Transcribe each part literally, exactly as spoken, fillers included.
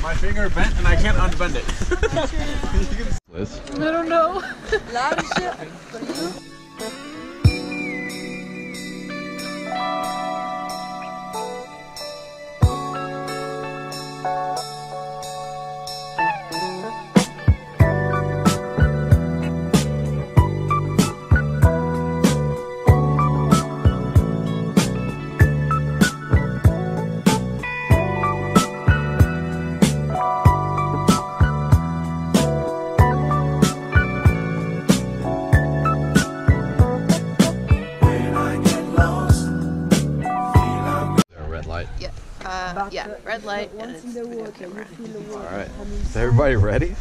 My finger bent and I can't unbend it. Liz? I don't know. Yeah, uh, yeah, red light and it's video camera. Alright, is everybody ready?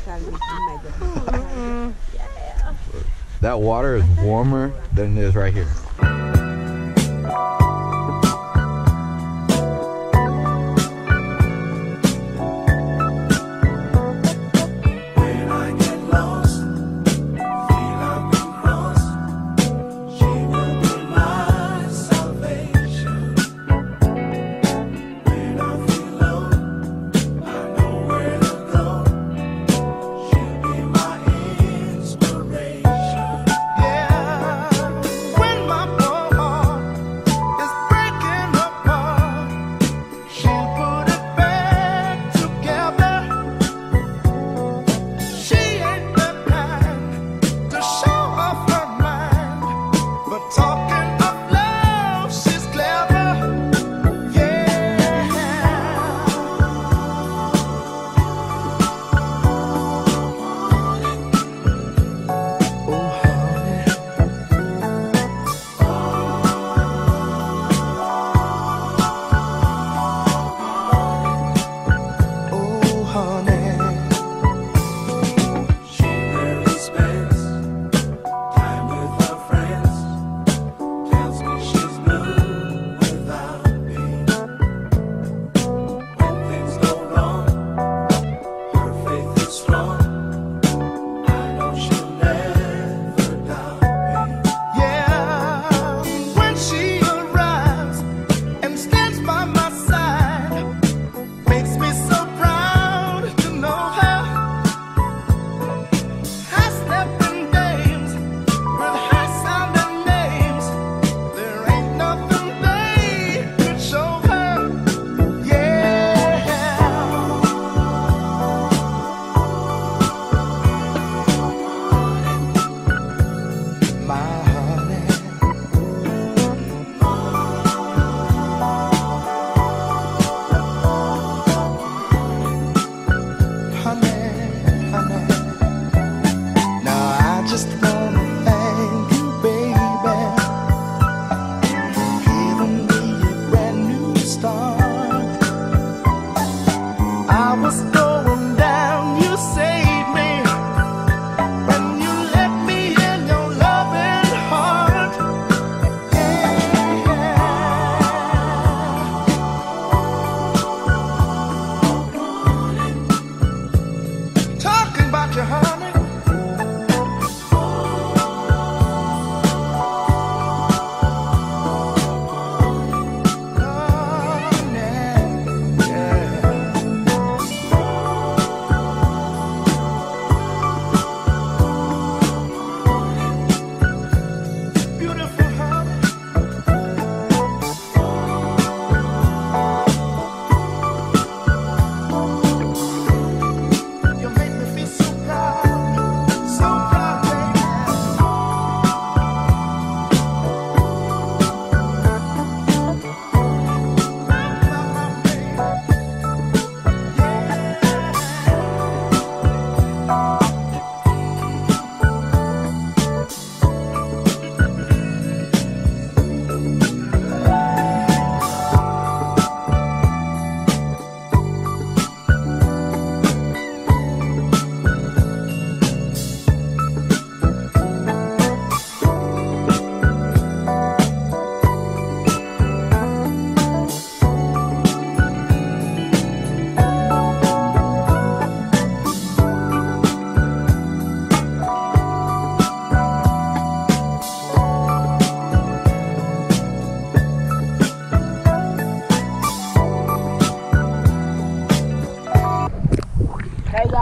Yeah. That water is warmer than it is right here. Yeah, when my boy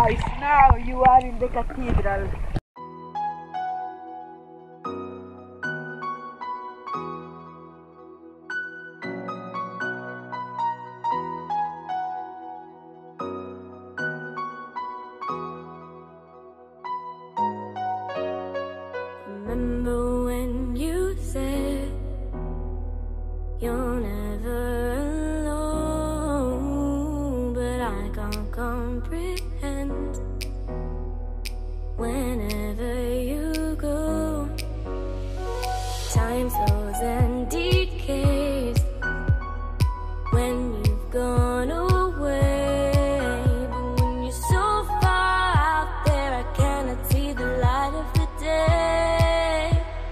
Guys, now you are in the cathedral. Remember when you said you're never alone, but I can't comprehend whenever you go. Time slows and decays when you've gone away, but when you're so far out there, I cannot see the light of the day.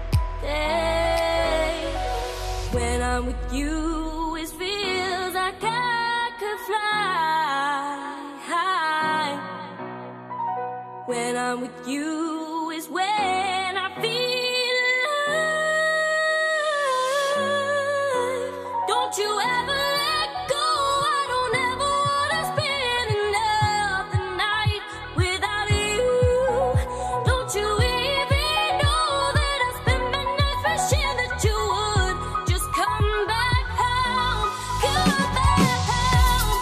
day. When I'm with you, it feels like I could fly high. When I'm with you is when I feel alive. Don't you ever let go. I don't ever wanna spend another night without you. Don't you even know that I spent my nights wishing that you would just come back home, come back home.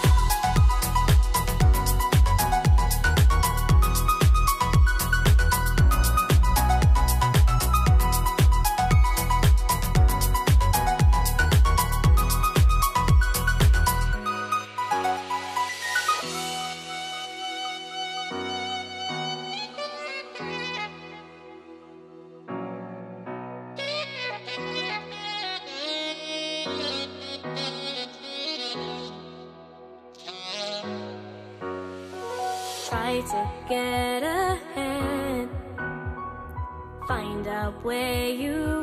Try to get ahead, find out where you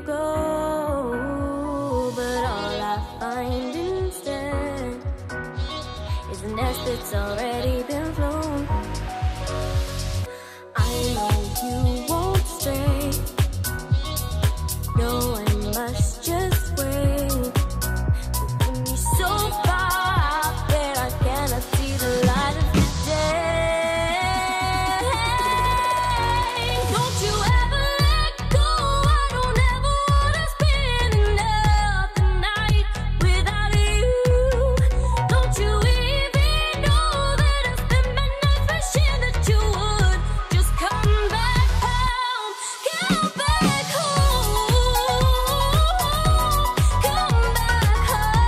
go, but all I find instead is a nest that's already been flown. I know you won't stray, no, I must just wait. But when you're so far out there, I cannot see the light of the day. Don't you ever let go. I don't ever wanna spend another night without you. Don't you even know that I spent my nights wishing that you would just come back home, come back home, come back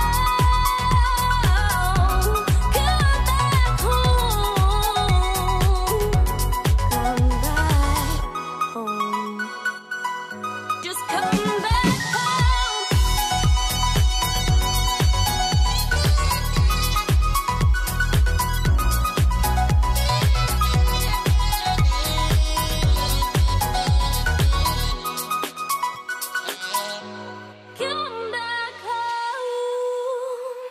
home, come back home, come back home. Just come back home. Come back home.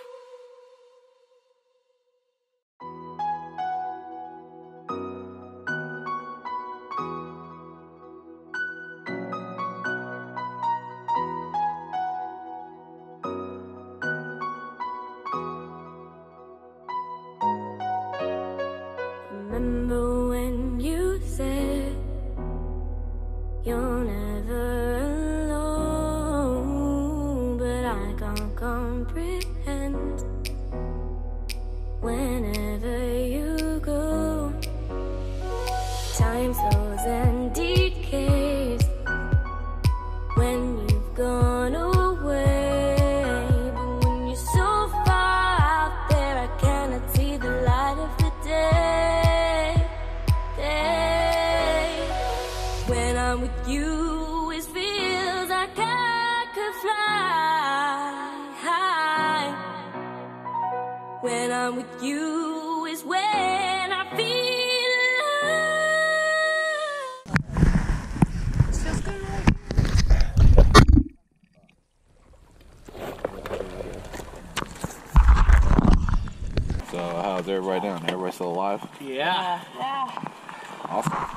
Remember when you said you're never alone, but I can't comprehend whenever you go. Time slows and decays when you've gone away, but when you're so far out there, I cannot see the light of the day. day. When I'm with you, it feels like I could fly high. When I'm with you is when I feel alive. This feels good, right? So how's everybody doing? Everybody still alive? Yeah. Yeah. Awesome.